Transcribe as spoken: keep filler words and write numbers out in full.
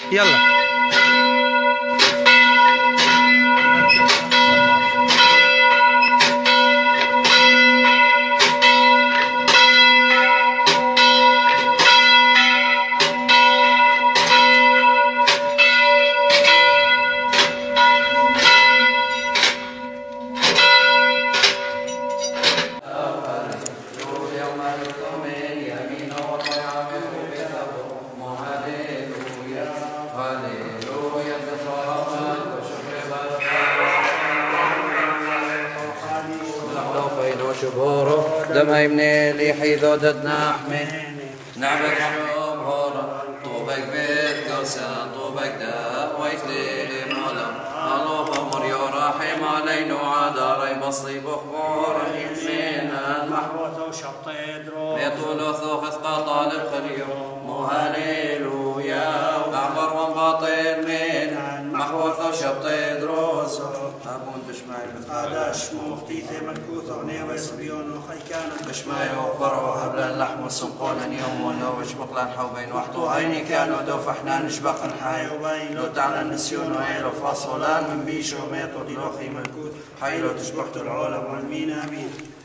يلا دم يمني لي حيثو تتنحمي نعبك حلوم هورا طوبك بيت قوسان طوبك دا ويتلي مولم الله أمر يا رحيم علينا وعداري بصي بخبور من المحبوث وشطي درو بيطول ثوخ قطع للخليل مو هاليلويا أعبر وانباطل من محبوث وشطي دروس أبون بشماي قاداش مفتيثة ملكوثة ونيوة سبيون وخيكانا بشماي وفر وهب اللحم والسنقولا يوم ونوش بقلا حوبين وحطو عيني كانوا دوف احنا نشبق الحي لو تعالى النسيون وإيلو فاصولان من بيشو ميتو دلوخي ملكوث حيلو تشبقت العالم والمين أمين